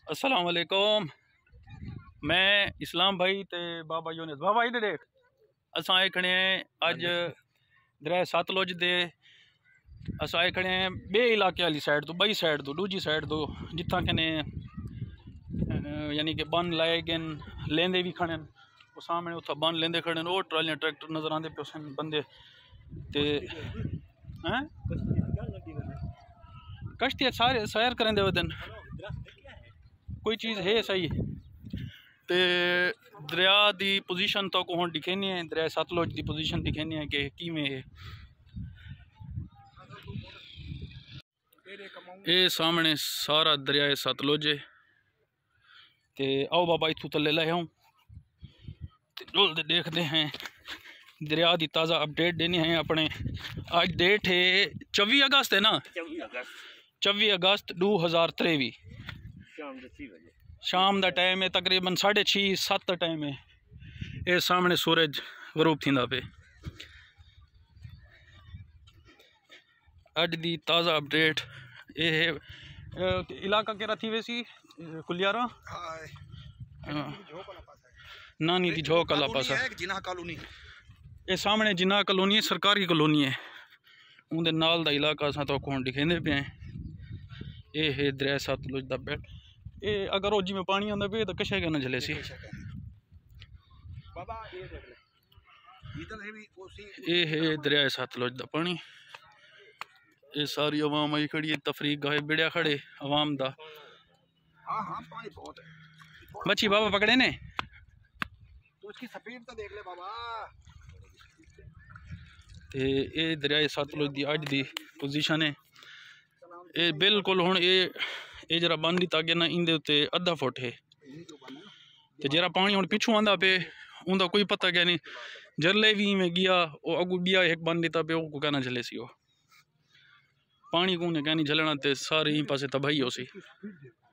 अस्सलाम वालेकुम। मैं इस्लाम भाई ते बाबा यूनिस बाबा इधर देख असां आए खड़े हैं अज दरिया सतलुज दे। असां आए खड़े हैं बे इलाके वाली साइड तो बई साइड तो दूजी साइड तो जिथा कने यानी कि बन लाए गए लेंदे भी खड़े वो सामने उथा बन लेंदे खड़े वो ट्रालियां ट्रैक्टर नजर आते पे बंदे ते हैं कश्ती सारे सैर करेंदे वदन कोई चीज़ है सही ते दरिया की पोजीशन तो को दिखेनी है दरिया सतलुज की पोजीशन दिखेनी है कि किमें है। ये सामने सारा दरिया सतलुज है ते आओ बाबा इथू तले ले आऊँ जुलते देखते हैं दरिया की ताज़ा अपडेट देनी है अपने। आज डेट है 24 अगस्त है ना 24 अगस्त 2023 शाम का टाइम है तकरीबन 6:30-7 का टाइम है। ये सामने सूरज गरूब थी पे अज की ताज़ा अपडेट ये है। इलाका केरा थी वैसी कुलियारा नानी दी झोक वाला पासा ये सामने जिन्ना कॉलोनी है सरकारी कॉलोनी है उनके नाल दा इलाका असां तो कौन दिखेंदे पे ये है दरिया सतलुज दा बेट। ये अगर रोजी में पानी आंदा पे तो कशे के ना झले सी। ये है दरिया सतलुज दा पानी। ये सारी अवाम आई खड़ी है तफरीक गाहे बिड़िया खड़े अवाम दा। मच्छी बाबा पकड़े ने तो उसकी स्पीड तो देख ले बाबा। ये दरिया सतलुज की अज की पोजीशन है। ये बिल्कुल हुण ये जरा बन दिता गया ना इंदे उत्ते आधा फुट है ते जरा पानी हुण पिछू आंदा पे उनका कोई पता क्या नहीं जरले भी में गया वो अगू बिया एक बन दिता पे वो कहना झले सी वो पानी को क्या नहीं झलना ते सारे ही पासे तबाही हो सी।